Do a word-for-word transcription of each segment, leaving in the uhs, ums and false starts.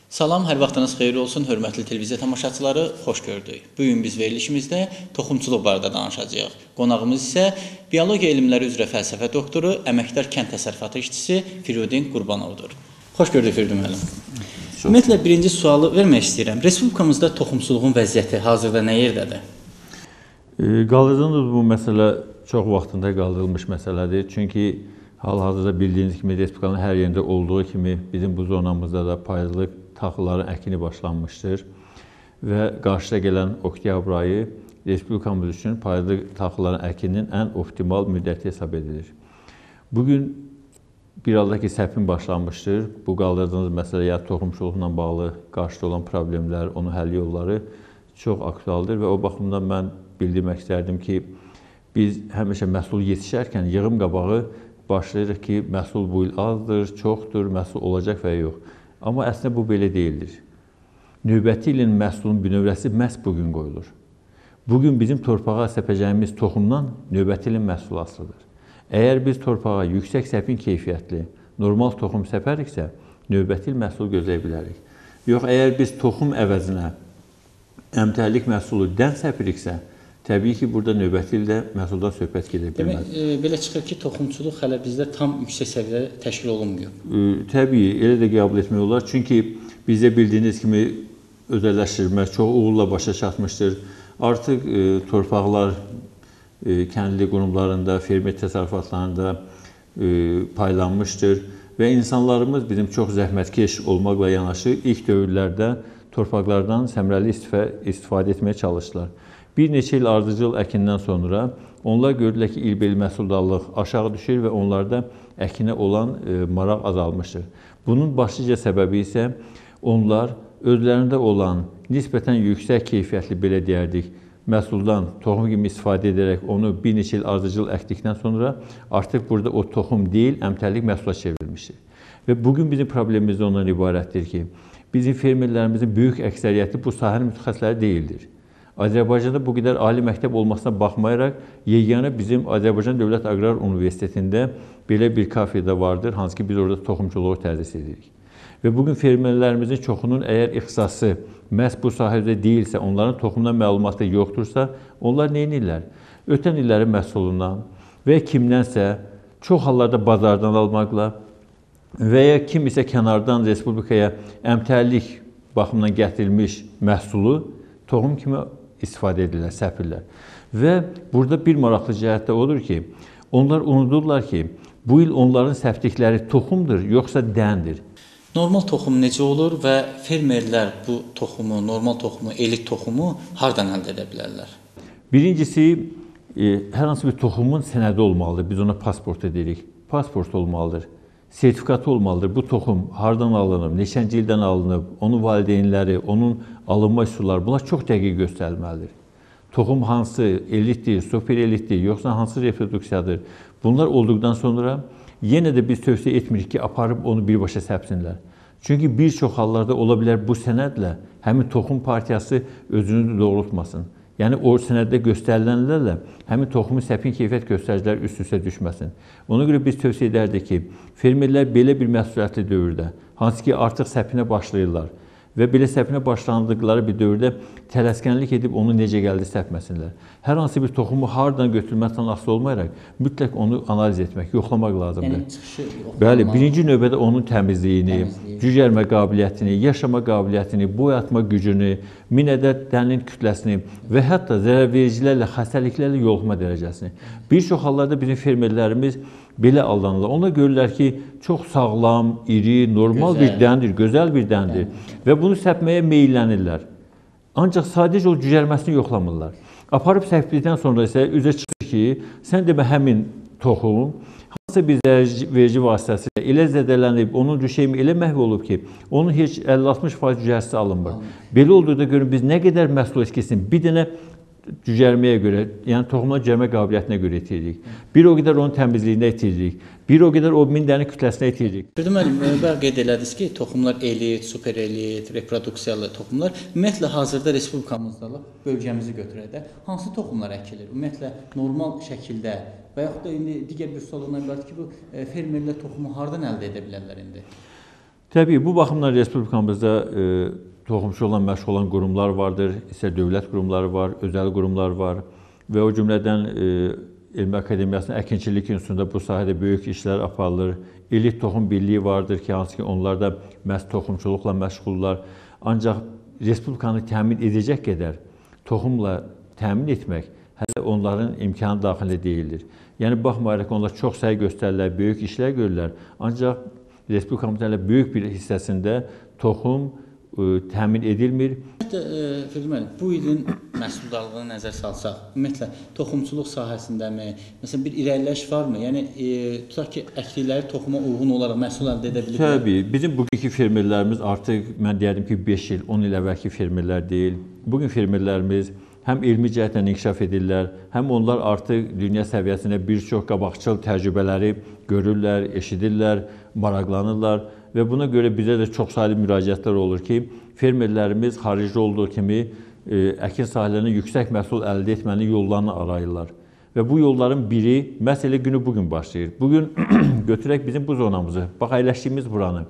Salam, hər vaxtınız xeyir olsun, hörmətli televiziya tamaşaçıları, xoş gördük. Bugün biz verilişimizdə toxumçuluq barədə danışacağıq. Qonağımız isə biologiya elmləri üzrə fəlsəfə doktoru, əməkdar kənd təsərrüfatı işçisi Firudin Qurbanovdur. Xoş gördük Firudin müəllim. Ümumiyyətlə, birinci sualı vermək istəyirəm. Respublikamızda toxumçuluğun vəziyyəti hazırda nə yerdədir? Qaldırdığınız bu məsələ çox vaxtında qaldırılmış məsələdir. Çünki hal-hazırda bildiyiniz kimi Respublikanın hər yerində olduğu kimi bizim bu zonamızda da payızlıq taxılların əkini başlanmışdır və qarşıda gələn oktyabr ayı Respublikamız üçün payızlıq taxılların əkinin ən optimal müddəti hesab edilir. Bugün bir halda ki, səpin başlanmışdır. Bu qaldırdığınız məsələ ya toxumçuluqla bağlı qarşıda olan problemlər, onun həll yolları çox aktualdır və o baxımdan mən bildirmək istərdim ki, biz həmişə məhsul yetişərkən yığım qabağı başlayırıq ki, məhsul bu il azdır, çoxdur, məhsul olacaq və yox. Amma əslində bu belə deyildir. Növbəti ilin məhsulun bünövrəsi məhz bugün qoyulur. Bugün bizim torpağa səpəcəyimiz toxumdan növbəti ilin məhsulu asılıdır. Əgər biz torpağa yüksək səpin keyfiyyətli, normal toxum səpəriksə, növbəti il məhsul gözləyə bilərik. Yox, əgər biz toxum əvəzinə əmtərlik məhsulu dən səpiriksə, təbii ki, burada növbəti ildə məhsuldan söhbət gedə bilməz. Demək, e, belə çıxır ki, toxumçuluq hələ bizdə tam yüksək səviyyədə təşkil olunmuyor. E, təbii, elə də qəbul etmək olar. Çünki bizdə bildiyiniz kimi özəlləşdirmə çox uğurla başa çatmışdır. Artıq e, torpaqlar e, kəndli qurumlarında, fermer təsərrüfatlarında e, paylanmışdır və insanlarımız bizim çox zəhmətkeş olmaqla yanaşı ilk dövrlərdə torpaqlardan səmrəli istifadə etməyə çalışdılar. Bir neçə il ardıcıl əkindən sonra onlar gördülər ki, ilbəil məhsuldallıq aşağı düşür və onlarda əkinə olan e, maraq azalmışdır. Bunun başlıca səbəbi isə onlar özlərində olan nisbətən yüksək keyfiyyətli, belə deyərdik, məhsuldan toxum kimi istifadə edərək onu bir neçə il ardıcıl əkdikdən sonra artıq burada o toxum deyil, əmtərlik məhsula çevrilmişdir. Və bugün bizim problemimiz de ondan ibarətdir ki, bizim fermerlərimizin böyük əksəriyyəti bu sahənin mütəxəssisləri deyildir. Azərbaycanda bu qədər ali məktəb olmasına baxmayaraq, yeganə bizim Azərbaycan Dövlət Aqrar Universitetində belə bir kafedə vardır, hansı ki biz orada toxumçuluğu tədris edirik. Və bugün fermerlərimizin çoxunun əgər ixtisası məhz bu sahədə deyilsə, onların toxumdan məlumatı yoxdursa, onlar nə edirlər? Ötən illərin məhsulundan və kimdənsə çox hallarda bazardan almaqla və ya kim isə kənardan respublikaya əmtərlik baxımından gətirilmiş məhsulu toxum kimi istifadə edirlər, səpirlər. Və burada bir maraqlı cəhət də odur ki, onlar unudurlar ki, bu il onların səpdikləri toxumdur, yoxsa dəndir. Normal toxum necə olur və fermerlər bu toxumu, normal toxumu, elit toxumu hardan əldə edə bilərlər? Birincisi, e, hər hansı bir toxumun sənədi olmalıdır. Biz ona pasport edirik. Pasport olmalıdır. Sertifikatı olmalıdır. Bu toxum hardan alınıb, neçənci ildən alınıb, onun valideynləri, onun alınma üsulları, bunlar çox dəqiq göstərilməlidir. Toxum hansı, elitdir, super elitdir, yoxsa hansı reproduksiyadır? Bunlar olduqdan sonra yenə də biz tövsiyə etmirik ki, aparıb onu birbaşa səpsinlər. Çünki bir çox hallarda ola bilər bu sənədlə həmin toxum partiyası özünü doğrultmasın. Yəni, o sənəddə göstərilənlərlə həmin toxumun səpin keyfiyyət göstəriciləri üst-üstə düşməsin. Ona görə biz tövsiyə edərdik ki, fermerlər belə bir məsuliyyətli dövrdə, hansı ki artıq səpinə başlayırlar və belə səpinə başlandıqları bir dövrdə tələskənlik edib onu necə gəldi səpməsinlər. Hər hansı bir toxumu hardan götürməkdən asılı olmayaraq mütləq onu analiz etmək, yoxlamaq lazımdır. Yəni, çıxışı yoxlamaq. Bəli, birinci növbədə onun təmizliyini, cücərmə qabiliyyətini, yaşama qabiliyyətini, boy atma gücünü, min ədəd dənin kütləsini və hətta zərərvericilərlə, xəstəliklərlə yoluxma dərəcəsini. Bir çox hallarda bizim fermerlərimiz belə aldanırlar. Onlar görürlər ki, çox sağlam, iri, normal gözəl bir dəndir, gözəl bir dəndir və bunu səpməyə meyillənirlər. Ancaq sadəcə o cücərməsini yoxlamırlar. Aparıb səpdikdən sonra isə üzə çıxır ki, sən demə həmin toxum hansısa bir zərərverici vasitəsilə elə zədələnib, onun düşeyimi elə məhv olub ki, onun heç əlli altmış faiz cücərisi alınmır. Belə olduğunda görün biz nə qədər məhsul etkisini bir dənə cücərməyə görə, yəni toxumdan cücərmə qabiliyyətinə görə itiririk. Bir o qədər onun təmizliyində itiririk. Bir o qədər o min dənə kütləsinə itiririk. Firudin müəllim, bəli qeyd elədiniz ki, toxumlar elit, super elit, reproduksiyalı toxumlar ümumiyyətlə hazırda respublikamızda bölgəmizi götürək də hansı toxumlar əkilir? Ümumiyyətlə normal şəkildə və yaxud da indi digər bir sual ondan ibarət ki, bu fermerlər toxumu hardan əldə edə bilərlər indi? Təbii, bu baxımdan Respublikamızda e, toxumçuluqla məşğul olan qurumlar vardır, isə dövlət qurumları var, özəl qurumlar var və o cümlədən e, Elmi Akademiyasının Əkinçilik İnstitutunda bu sahədə böyük işlər aparılır. Elit Toxum Birliyi vardır ki, hansı ki onlar da məhz toxumçuluqla məşğullar. Ancaq Respublikanı təmin edəcək qədər toxumla təmin etmək hələ onların imkanı daxilində deyildir. Yəni, baxmayaraq onlar çox səy göstərirlər, böyük işlər görürlər. Ancaq Respublikamızın hələ böyük bir hissəsində toxum ə, təmin edilmir. Firuz müəllim, bu ilin məhsuldarlığını nəzər salsaq, ümumiyyətlə toxumçuluq sahəsindəmi, məsələn bir irəliləyiş varmı? Yəni e, tutaq ki, əkdikləri toxuma uyğun olaraq məhsul əldə edə bilirlər? Təbii, bizim bugünkü fermerlərimiz artıq mən deyərdim ki, beş il, on il əvvəlki fermerlər deyil. Bugün fermerlərimiz həm elmi cəhətdən inkişaf edirlər, həm onlar artıq dünya səviyyəsində bir çox qabaqcıl təcrübələri görürlər, eşidirlər, maraqlanırlar və buna görə bizə də çox saylı müraciətlər olur ki, fermerlərimiz xaricdə olduğu kimi e, əkin sahələrində yüksək məhsul əldə etmənin yollarını arayırlar. Və bu yolların biri məhz elə günü bugün başlayır. Bugün götürək bizim bu zonamızı, bax əyləşdiyimiz buranı.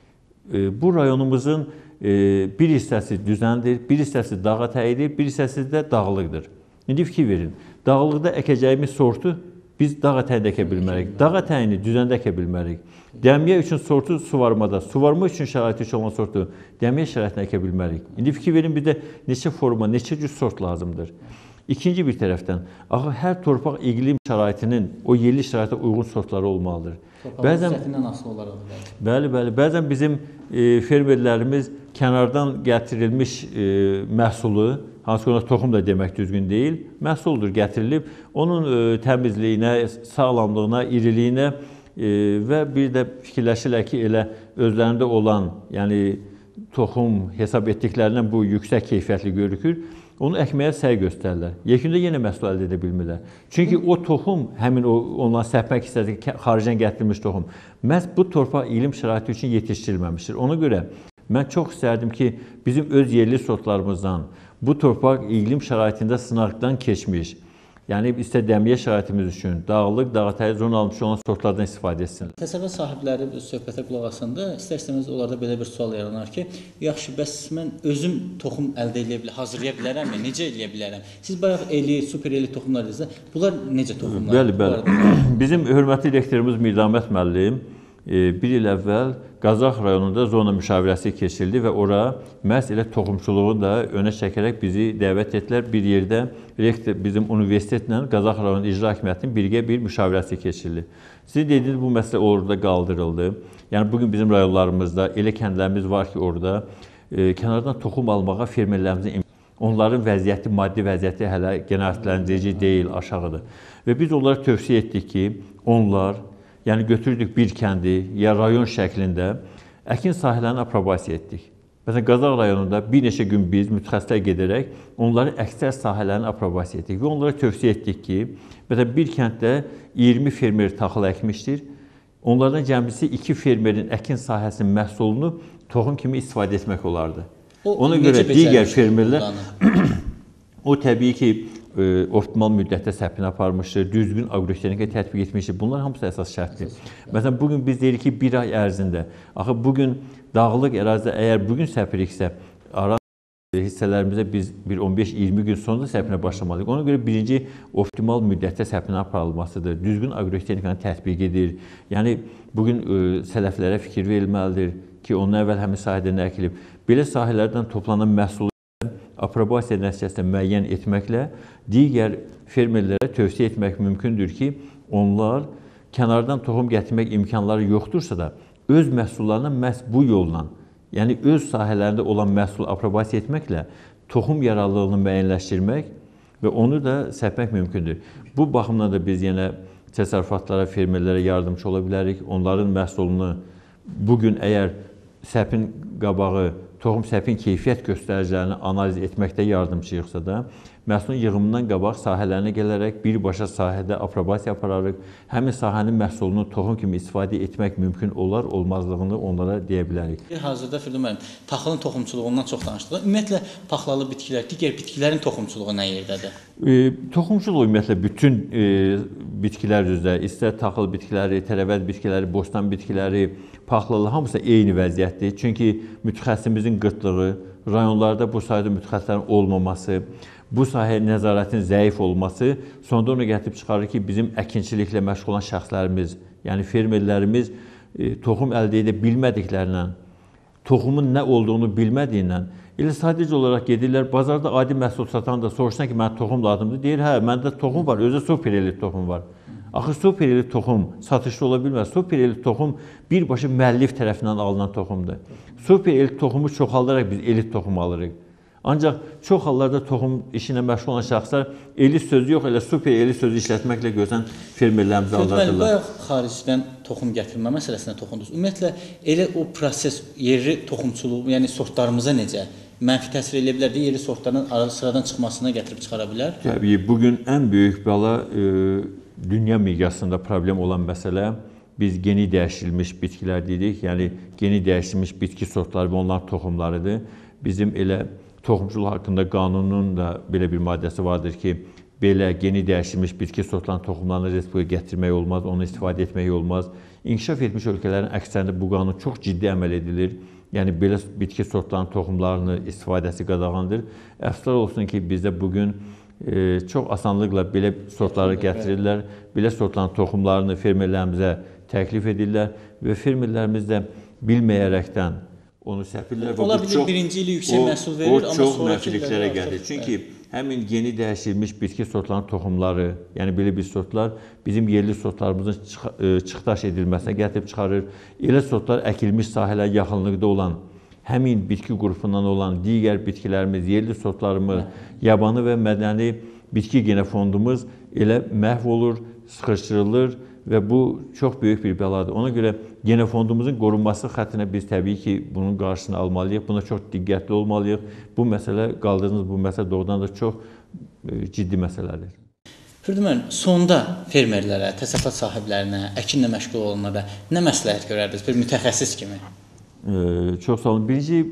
E, bu rayonumuzun e, bir hissəsi düzəndir, bir hissəsi dağa təyidir, bir hissəsi də dağlıqdır. İndi fikir verin, dağlıqda əkəcəyimiz sortu biz dağ ətəyində əkə bilmərik, dağ ətəyini düzəndə əkə bilmərik. Dəmiyə üçün sortu suvarmada, suvarma üçün şəraiti üçün olan sortu dəmiyə şəraitində əkə bilmərik. İndi fikir verin, bizdə neçə forma, neçə cür sort lazımdır. İkinci bir tərəfdən, axı hər torpaq iqlim şəraitinin o yerli şəraitə uyğun sortları olmalıdır. Bəzən xüsusiyyətindən asılı olaraq. Bəli, bəli. Bəzən bizim e, fermerlərimiz kənardan gətirilmiş e, məhsulu, hansı ki ona toxum da demək düzgün deyil, məhsuldur gətirilib, onun e, təmizliyinə, sağlamlığına, iriliyinə e, və bir də fikirləşirlər ki, elə özlərində olan, yəni toxum hesab etdiklərindən bu yüksək keyfiyyətli görükür. Onu əkməyə səy göstərirlər. Yekunda yenə məhsul əldə edə bilmirlər. Çünki o toxum, həmin o onların səpmək hissəsi xaricdən gətirilmiş toxum, məhz bu torpaq iqlim şəraiti üçün yetişdirilməmişdir. Ona görə mən çox istərdim ki, bizim öz yerli sortlarımızdan bu torpaq iqlim şəraitində sınaqdan keçmiş, yəni istər dəmiyə şəraitimiz üçün dağlıq, dağətəyi zon almış olan sortlardan istifadə etsinlər. Təsərrüfat sahibləri söhbətə qulaq asanda istər-istəməz onlarda belə bir sual yaranar ki, yaxşı, bəs mən özüm toxum əldə edə bilərəm, hazırlaya bilərəmmi, necə eləyə bilərəm? Siz bayaq eli, super eli toxumlar dediniz, bunlar necə toxumlar? Bəli, bəli. Bizim hörmətli rektorumuz Mirdamət müəllim bir il əvvəl Qazax rayonunda zona müşavirəsi keçirildi və ora məhz elə toxumçuluğu da önə çəkərək bizi dəvət etdilər. Bir yerdə rektor bizim universitetlə Qazax rayon icra hakimiyyətinin birgə bir müşavirəsi keçirildi. Sizin dediyiniz bu məsələ orada qaldırıldı. Yəni bugün bizim rayonlarımızda elə kəndlərimiz var ki, orada e, kənardan toxum almağa fermerlərimizin onların vəziyyəti, maddi vəziyyəti hələ qənaətləndirici deyil, aşağıdır. Və biz onlara tövsiyə etdik ki, onlar yəni götürdük bir kəndi ya rayon şəklində əkin sahələrini aprobasiya etdik. Məsələn, Qazax rayonunda bir neçə gün biz mütəxəssislər gedərək onların əksər sahələrini aprobasiya etdik və onlara tövsiyə etdik ki, məsələn, bir kənddə iyirmi fermer taxıl əkmişdir. Onlardan cəmisi iki fermerin əkin sahəsinin məhsulunu toxum kimi istifadə etmək olardı. O, Ona görə digər fermerlər o təbii ki, optimal müddətdə səpini aparmışdır, düzgün aqrotexnika tətbiq etmişdir. Bunlar hamısı əsas şərtdir. Məsələn, bugün biz deyirik ki, bir ay ərzində, axı bugün dağlıq ərazidə əgər bugün səpiriksə, ara hissələrimizdə biz bir on beş iyirmi gün sonra səpinə başlamalıyıq. Ona görə birinci optimal müddətdə səpinin aparılmasıdır, düzgün aqrotexnikanı tətbiq edir. Yəni, bugün sələflərə fikir verilməlidir ki, onun əvvəl həmin sahədə nə əkilib. Belə sahələrdən toplanan məhsulu aprobasiya nəticəsində müəyyən etməklə digər fermerlərə tövsiyə etmək mümkündür ki, onlar kənardan toxum gətirmək imkanları yoxdursa da, öz məhsullarına məhz bu yolla, yəni öz sahələrində olan məhsulu aprobasiya etməklə toxum yararlılığını müəyyənləşdirmək və onu da səpmək mümkündür. Bu baxımdan da biz yenə təsərrüfatlara, fermerlərə yardımcı ola bilərik. Onların məhsulunu bugün əgər səpin qabağı, toxum səpin keyfiyyət göstəricilərini analiz etməkdə yardımcıyıqsa da, məhsulun yığımından qabaq sahələrinə gələrək birbaşa sahədə aprobasiya apararıq. Həmin sahənin məhsulunu toxum kimi istifadə etmək mümkün olar, olmazlığını onlara deyə bilərik. Hazırda Firdun müəllim, taxılın toxumçuluğundan çox danışdıq. Ümumiyyətlə paxlalı bitkilər, digər bitkilərin toxumçuluğu nə yerdədir? E, toxumçuluq ümumiyyətlə bütün e, bitkilər üzrə, istər taxıl bitkiləri, tərəvəz bitkiləri, bostan bitkiləri, paxlalı hamısı eyni vəziyyətdir. Çünki mütəxəssisimizin qıtlığı, rayonlarda bu sayda mütəxəssislərin olmaması, bu sahəyə nəzarətin zəif olması sonda onu gətirib çıxarır ki, bizim əkinçiliklə məşğul olan şəxslərimiz, yəni fermerlərimiz e, toxum əldə edə bilmədiklərindən, toxumun nə olduğunu bilmədiyindən, elə sadəcə olaraq gedirlər, bazarda adi məhsul satan da soruşsan ki, mənə toxum lazımdır, deyir, hə, məndə toxum var, özü superelit toxum var. Axı superelit toxum satışlı ola bilməz. Superelit toxum birbaşa müəllif tərəfindən alınan toxumdur. Superelit toxumu çoxaldaraq biz elit toxum alırıq. Ancaq çox hallarda toxum işinə məşğul olan şəxslər elit sözü yox, elə super elit sözü işlətməklə gözən fermerlərimizi aldadırlar. Bayaq xaricdən toxum gətirmə məsələsinə toxundunuz. Ümumiyyətlə, elə o proses yerli toxumçuluğu, yəni sortlarımıza necə mənfi təsir edə bilər də, yerli sortların sıradan çıxmasına gətirib çıxara bilər? Təbii, bugün ən böyük bala e, dünya miqyasında problem olan məsələ biz geni dəyişdirilmiş bitkilər deyirik. Yəni, geni dəyişdirilmiş bitki sortları və onların toxumlarıdır. Bizim elə toxumçuluq haqqında qanunun da belə bir maddəsi vardır ki, belə geni dəyişdirilmiş bitki sortlarının toxumlarını respublikaya gətirmək olmaz, onu istifadə etmək olmaz. İnkişaf etmiş ölkələrin əksərində bu qanun çox ciddi əməl edilir. Yəni, belə bitki sortlarının toxumlarını istifadəsi qadağandır. Əfsuslar olsun ki, bizdə bugün e, çox asanlıqla belə sortları gətirirlər. Belə sortların toxumlarını fermerlərimizə təklif edirlər və fermerlərimiz də bilməyərəkdən onu səpirlər. Ola bilir, birinci ili yüksək məhsul verir, amma çox mənfiliklərə gəlir. Çünki həmin yeni dəyişdirilmiş bitki sortlarının toxumları, yəni belə bir sortlar bizim yerli sortlarımızın çıxdaş edilməsinə gətirib çıxarır. Elə sortlar əkilmiş sahələr yaxınlıqda olan, həmin bitki qrupundan olan digər bitkilərimiz, yerli sortlarımız, yabanı və mədəni bitki genofondumuz elə məhv olur, sıxışdırılır və bu çox böyük bir bəladır. Ona görə genofondumuzun qorunması xəttinə biz təbii ki, bunun qarşısını almalıyıq, buna çox diqqətli olmalıyıq. Bu məsələ, qaldırdığınız bu məsələ doğrudan da çox ciddi məsələdir. Firdun müəllim, sonda fermerlərə, təsərrüfat sahiblərinə, əkinlə məşğul olanlara nə məsləhət görərdiniz bir mütəxəssis kimi? Ee, çox sağ olun. Birinci,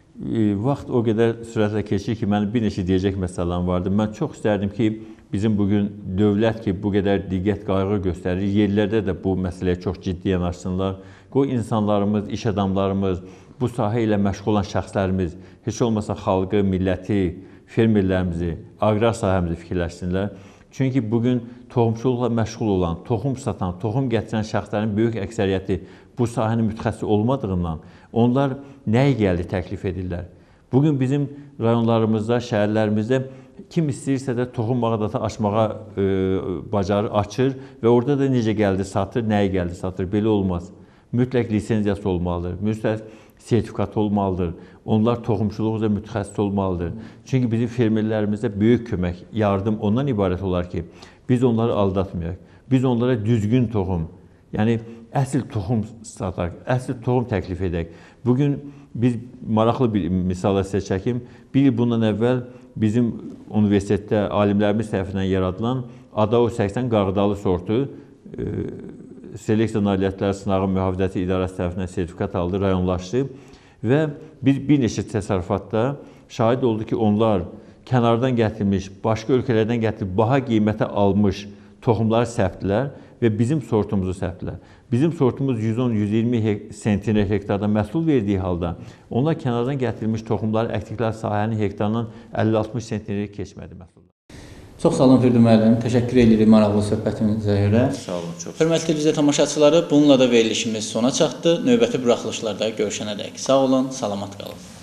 e, vaxt o qədər sürətlə keçir ki, mənim bir neçə deyəcək məsələlərim vardı. Mən çox istərdim ki, bizim bugün dövlət ki, bu qədər diqqət qayğı göstərir, yerlərdə də bu məsələyə çox ciddi yanaşsınlar. Qoy insanlarımız, iş adamlarımız, bu sahə ilə məşğul olan şəxslərimiz, heç olmasa xalqı, milləti, fermerlərimizi, aqrar sahəmizi fikirləşsinlər. Çünki bugün toxumçuluqla məşğul olan, toxum satan, toxum gətirən şəxslərin böyük əksəriyyəti bu sahənin mütəxəssisi olmadığından onlar nəyə gəldi təklif edirlər? Bugün bizim rayonlarımızda, şəhərlərimizdə kim istəyirsə də toxum mağazası açmağa e, bacarır, açır və orada da necə gəldi satır, nəyə gəldi satır, belə olmaz. Mütləq lisenziyası olmalıdır, mütləq sertifikatı olmalıdır. Onlar toxumçuluq üzrə mütəxəssis olmalıdır. Çünki bizim fermerlərimizdə böyük kömək, yardım ondan ibarət olar ki, biz onları aldatmayaq. Biz onlara düzgün toxum, yəni əsl toxum sataq, əsl toxum təklif edək. Bugün biz maraqlı bir misal sizə çəkim. Bir il bundan əvvəl bizim universitetdə alimlərimiz tərəfindən yaradılan A D A O səksən qarğıdalı sortu e, seleksiya nailiyyətləri sınağı mühafizəsi idarəsi tərəfindən sertifikat aldı, rayonlaşdı və biz bir neçə təsərrüfatda şahid oldu ki, onlar kənardan gətirilmiş, başqa ölkələrdən gətirilmiş, baha qiymətə almış toxumları səpdilər və bizim sortumuzu səpdilər. Bizim sortumuz yüz on yüz iyirmi sentinə hektarda məhsul verdiyi halda onlar kənardan gətirilmiş toxumları əkdikləri sahənin hektarından əlli altmış sentinə keçmədi məhsullar. Çox sağ olun Firdun müəllim, təşəkkür edirik maraqlı söhbətimizə görə. Sağ olun, çox. Hörmətli televiziya tamaşaçıları, bununla da verilişimiz sona çatdı. Növbəti buraxılışlarda görüşənədək sağ olun, salamat qalın.